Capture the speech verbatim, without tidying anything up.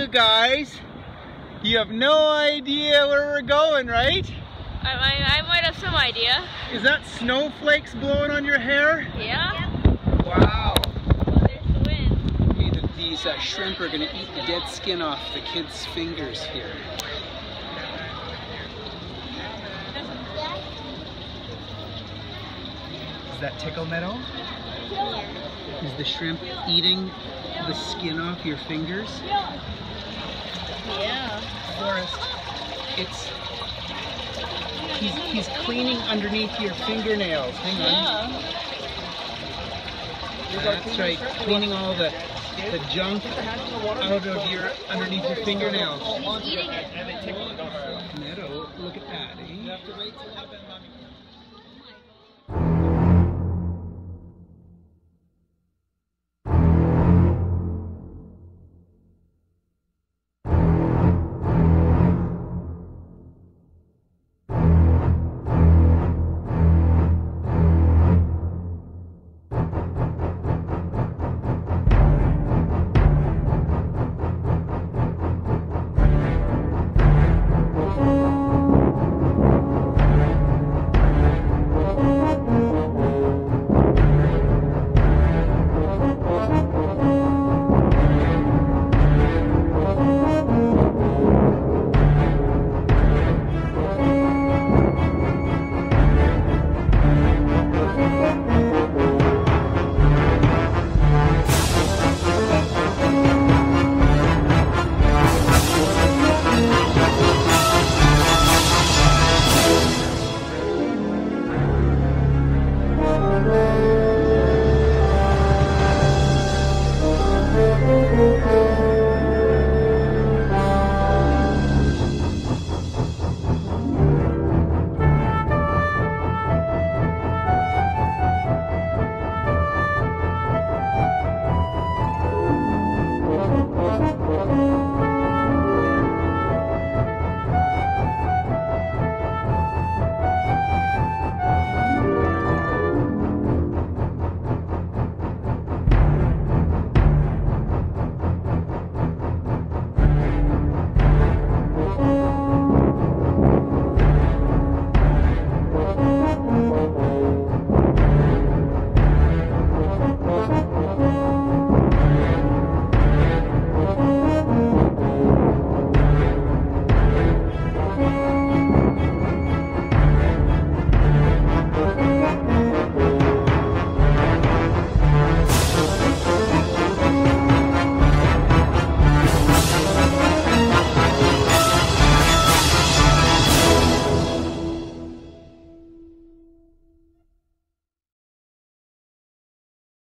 guys. You have no idea where we're going, right? I, I, I might have some idea. Is that snowflakes blowing on your hair? Yeah. Wow. Well, there's the wind. Hey, the, these uh, shrimp are going to eat the dead skin off the kids' fingers here. Is that tickle meadow? Yeah. Is the shrimp eating the skin off your fingers? Yeah. Forrest, it's he's he's cleaning underneath your fingernails. Hang on. Yeah. That's right, cleaning all the the junk out of your underneath your fingernails. He's eating it. Meadow, look at that. Eh?